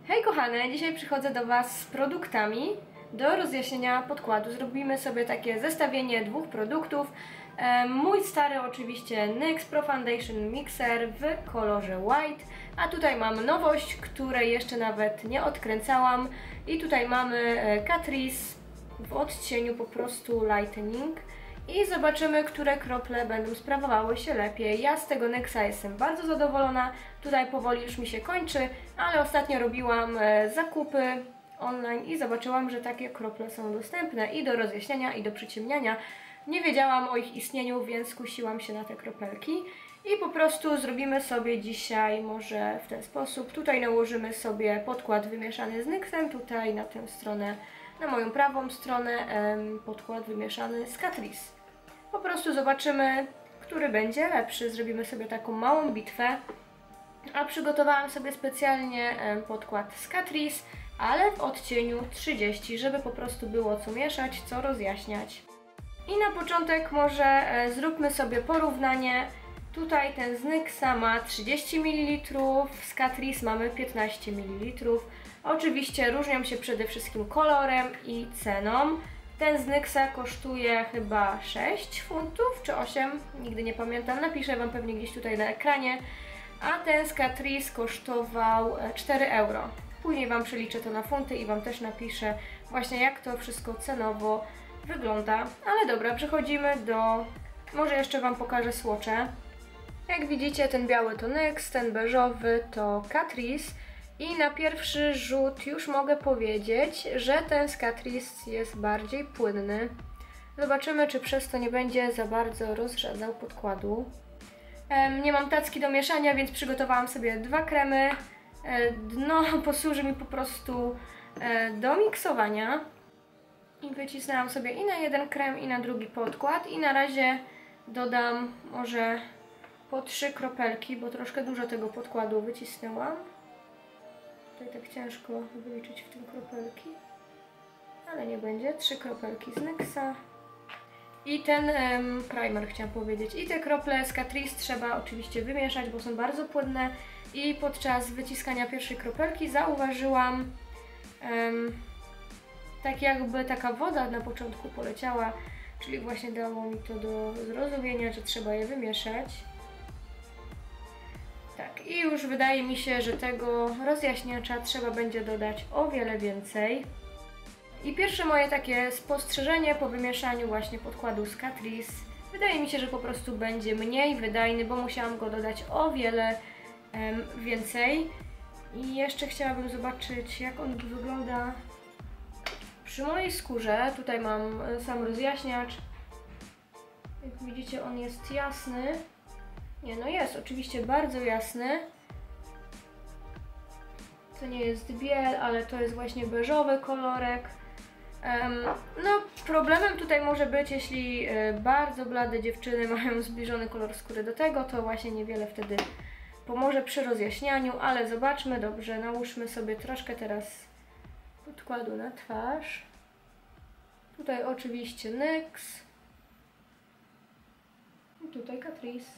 Hej kochane, dzisiaj przychodzę do Was z produktami do rozjaśnienia podkładu. Zrobimy sobie takie zestawienie dwóch produktów. Mój stary oczywiście NYX Pro Foundation Mixer w kolorze white, a tutaj mam nowość, której jeszcze nawet nie odkręcałam. I tutaj mamy Catrice w odcieniu po prostu Lightening. I zobaczymy, które krople będą sprawowały się lepiej. Ja z tego NYXa jestem bardzo zadowolona. Tutaj powoli już mi się kończy, ale ostatnio robiłam zakupy online i zobaczyłam, że takie krople są dostępne i do rozjaśniania, i do przyciemniania. Nie wiedziałam o ich istnieniu, więc skusiłam się na te kropelki. I po prostu zrobimy sobie dzisiaj może w ten sposób. Tutaj nałożymy sobie podkład wymieszany z NYXem, tutaj na tę stronę, na moją prawą stronę podkład wymieszany z Catrice. Po prostu zobaczymy, który będzie lepszy. Zrobimy sobie taką małą bitwę. A przygotowałam sobie specjalnie podkład z Catrice, ale w odcieniu 30, żeby po prostu było co mieszać, co rozjaśniać. I na początek może zróbmy sobie porównanie. Tutaj ten z NYXa ma 30 ml, z Catrice mamy 15 ml. Oczywiście różnią się przede wszystkim kolorem i ceną. Ten z NYXa kosztuje chyba 6 funtów czy 8, nigdy nie pamiętam, napiszę Wam pewnie gdzieś tutaj na ekranie. A ten z Catrice kosztował 4 euro. Później Wam przeliczę to na funty i Wam też napiszę właśnie jak to wszystko cenowo wygląda. Ale dobra, przechodzimy do... Może jeszcze Wam pokażę swatche. Jak widzicie, ten biały to NYX, ten beżowy to Catrice. I na pierwszy rzut już mogę powiedzieć, że ten z Catrice jest bardziej płynny. Zobaczymy, czy przez to nie będzie za bardzo rozrzedzał podkładu. Nie mam tacki do mieszania, więc przygotowałam sobie dwa kremy. Dno posłuży mi po prostu do miksowania. I wycisnęłam sobie i na jeden krem, i na drugi podkład. I na razie dodam może po 3 kropelki, bo troszkę dużo tego podkładu wycisnęłam. Tutaj tak ciężko wyliczyć w tym kropelki, ale nie będzie. 3 kropelki z NYXa. I ten primer chciałam powiedzieć. I te krople z Catrice trzeba oczywiście wymieszać, bo są bardzo płynne. I podczas wyciskania pierwszej kropelki zauważyłam tak jakby taka woda na początku poleciała, czyli właśnie dało mi to do zrozumienia, że trzeba je wymieszać. Tak, i już wydaje mi się, że tego rozjaśniacza trzeba będzie dodać o wiele więcej. I pierwsze moje takie spostrzeżenie po wymieszaniu właśnie podkładu z Catrice. Wydaje mi się, że po prostu będzie mniej wydajny, bo musiałam go dodać o wiele więcej. I jeszcze chciałabym zobaczyć, jak on wygląda przy mojej skórze. Tutaj mam sam rozjaśniacz. Jak widzicie, on jest jasny. Nie, no jest oczywiście bardzo jasny. To nie jest biel, ale to jest właśnie beżowy kolorek. No, problemem tutaj może być, jeśli bardzo blade dziewczyny mają zbliżony kolor skóry do tego, to właśnie niewiele wtedy pomoże przy rozjaśnianiu, ale zobaczmy, dobrze, nałóżmy sobie troszkę teraz podkładu na twarz. Tutaj oczywiście NYX. I tutaj Catrice.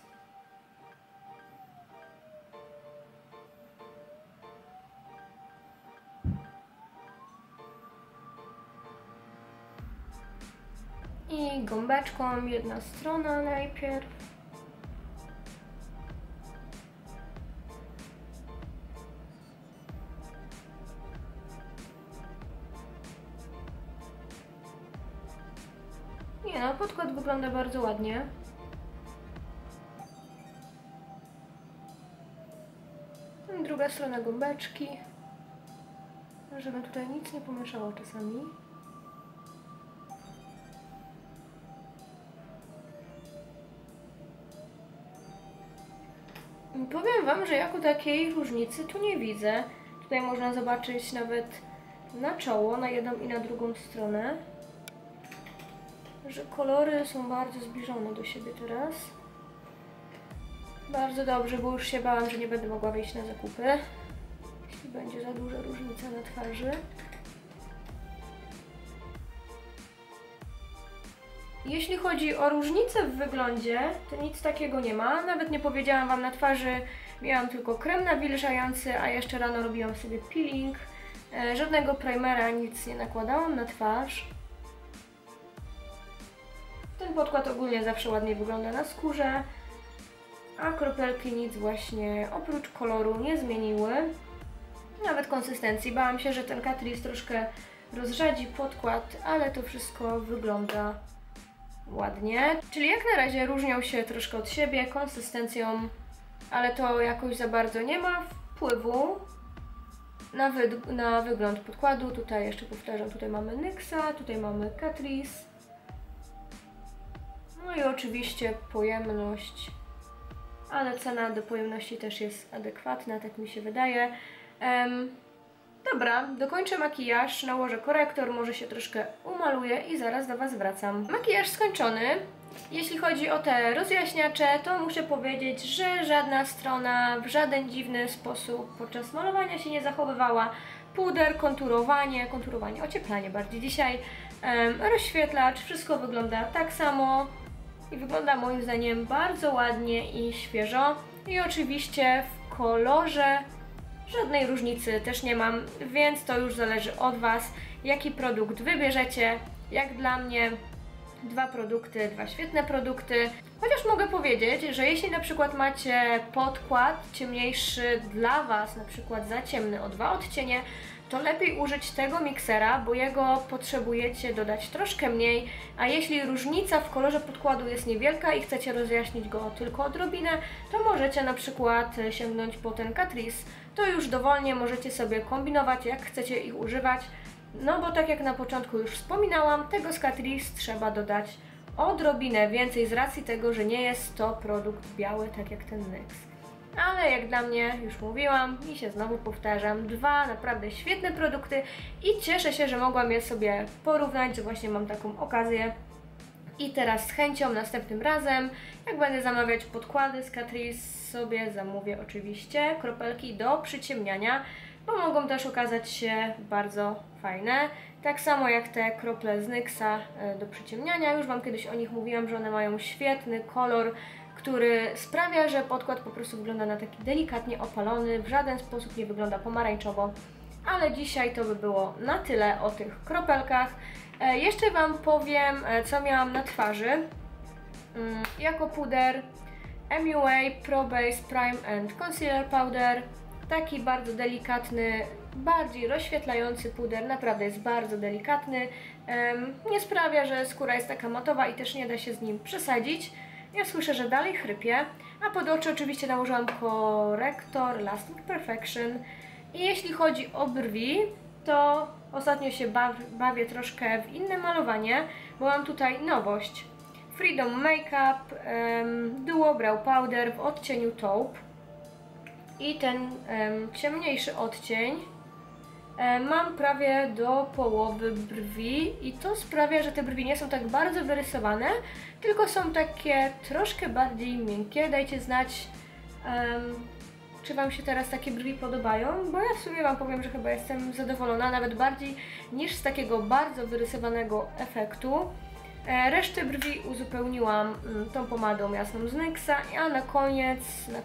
I gąbeczką jedna strona najpierw. Nie no, podkład wygląda bardzo ładnie. I druga strona gąbeczki. Żeby tutaj nic nie pomieszało czasami. Powiem Wam, że jako takiej różnicy tu nie widzę. Tutaj można zobaczyć nawet na czoło, na jedną i na drugą stronę, że kolory są bardzo zbliżone do siebie teraz. Bardzo dobrze, bo już się bałam, że nie będę mogła wyjść na zakupy, jeśli będzie za duża różnica na twarzy. Jeśli chodzi o różnicę w wyglądzie, to nic takiego nie ma. Nawet nie powiedziałam Wam na twarzy, Miałam tylko krem nawilżający, a jeszcze rano robiłam sobie peeling. Żadnego primera, nic nie nakładałam na twarz. Ten podkład ogólnie zawsze ładnie wygląda na skórze, a kropelki nic właśnie oprócz koloru nie zmieniły. Nawet konsystencji. Bałam się, że ten Catrice troszkę rozrzadzi podkład, ale to wszystko wygląda ładnie. Czyli jak na razie różnią się troszkę od siebie konsystencją, ale to jakoś za bardzo nie ma wpływu na wygląd podkładu. Tutaj jeszcze powtarzam, tutaj mamy NYXa, tutaj mamy Catrice. No i oczywiście pojemność, ale cena do pojemności też jest adekwatna, tak mi się wydaje. Dobra, dokończę makijaż, nałożę korektor, może się troszkę umaluję i zaraz do Was wracam. Makijaż skończony. Jeśli chodzi o te rozjaśniacze, to muszę powiedzieć, że żadna strona w żaden dziwny sposób podczas malowania się nie zachowywała. Puder, konturowanie, ocieplanie bardziej dzisiaj, rozświetlacz, wszystko wygląda tak samo i wygląda moim zdaniem bardzo ładnie i świeżo. I oczywiście w kolorze żadnej różnicy też nie mam, więc to już zależy od Was, jaki produkt wybierzecie. Jak dla mnie dwa produkty, dwa świetne produkty. Chociaż mogę powiedzieć, że jeśli na przykład macie podkład ciemniejszy dla Was, na przykład za ciemny o 2 odcienie, to lepiej użyć tego miksera, bo jego potrzebujecie dodać troszkę mniej, a jeśli różnica w kolorze podkładu jest niewielka i chcecie rozjaśnić go tylko odrobinę, to możecie na przykład sięgnąć po ten Catrice. To już dowolnie możecie sobie kombinować, jak chcecie ich używać. No bo tak jak na początku już wspominałam, tego z Catrice trzeba dodać odrobinę więcej z racji tego, że nie jest to produkt biały, tak jak ten NYX. Ale jak dla mnie, już mówiłam i się znowu powtarzam, dwa naprawdę świetne produkty i cieszę się, że mogłam je sobie porównać, że właśnie mam taką okazję. I teraz z chęcią następnym razem, jak będę zamawiać podkłady z Catrice, sobie zamówię oczywiście kropelki do przyciemniania, bo mogą też okazać się bardzo fajne. Tak samo jak te krople z NYXa do przyciemniania, już Wam kiedyś o nich mówiłam, że one mają świetny kolor, który sprawia, że podkład po prostu wygląda na taki delikatnie opalony, w żaden sposób nie wygląda pomarańczowo. Ale dzisiaj to by było na tyle o tych kropelkach. Jeszcze Wam powiem, co miałam na twarzy. Jako puder MUA Pro Base Prime and Concealer Powder. Taki bardzo delikatny, bardziej rozświetlający puder, naprawdę jest bardzo delikatny. Nie sprawia, że skóra jest taka matowa i też nie da się z nim przesadzić. Ja słyszę, że dalej chrypie, a pod oczy oczywiście nałożyłam korektor Lasting Perfection. I jeśli chodzi o brwi, to ostatnio się bawię troszkę w inne malowanie, bo mam tutaj nowość. Freedom Makeup Duo Brow Powder w odcieniu Taupe. I ten ciemniejszy odcień mam prawie do połowy brwi i to sprawia, że te brwi nie są tak bardzo wyrysowane, tylko są takie troszkę bardziej miękkie. Dajcie znać, czy Wam się teraz takie brwi podobają, bo ja w sumie Wam powiem, że chyba jestem zadowolona, nawet bardziej niż z takiego bardzo wyrysowanego efektu. Resztę brwi uzupełniłam tą pomadą jasną z NYXa, a na koniec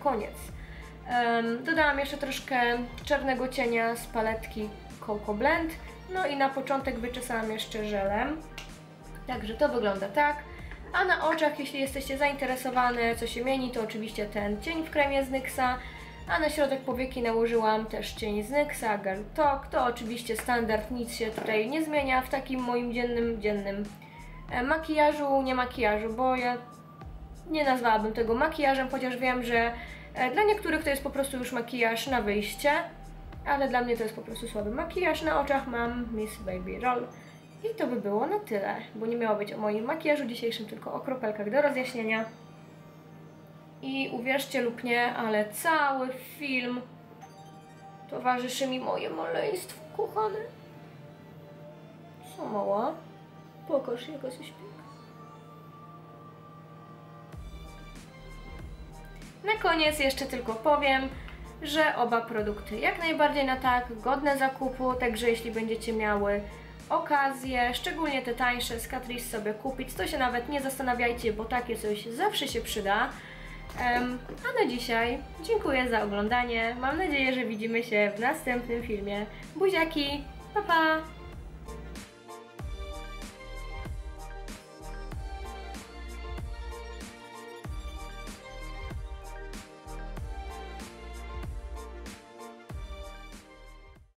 dodałam jeszcze troszkę czarnego cienia z paletki Coco Blend. No i na początek wyczesałam jeszcze żelem. Także to wygląda tak. A na oczach, jeśli jesteście zainteresowane, co się mieni, to oczywiście ten cień w kremie z NYXa. A na środek powieki nałożyłam też cień z NYXa, Girl Talk. To oczywiście standard, nic się tutaj nie zmienia w takim moim dziennym makijażu, nie makijażu, bo ja nie nazwałabym tego makijażem, chociaż wiem, że dla niektórych to jest po prostu już makijaż na wyjście, ale dla mnie to jest po prostu słaby makijaż. Na oczach mam Miss Baby Roll i to by było na tyle, bo nie miało być o moim makijażu dzisiejszym, tylko o kropelkach do rozjaśnienia. I uwierzcie lub nie, ale cały film towarzyszy mi moje maleństwo, kochane. Co mała? Pokaż, jaka się śpiewa. Na koniec jeszcze tylko powiem, że oba produkty jak najbardziej na tak, godne zakupu, także jeśli będziecie miały okazję, szczególnie te tańsze z Catrice sobie kupić, to się nawet nie zastanawiajcie, bo takie coś zawsze się przyda. A na dzisiaj dziękuję za oglądanie. Mam nadzieję, że widzimy się w następnym filmie. Buziaki, pa pa!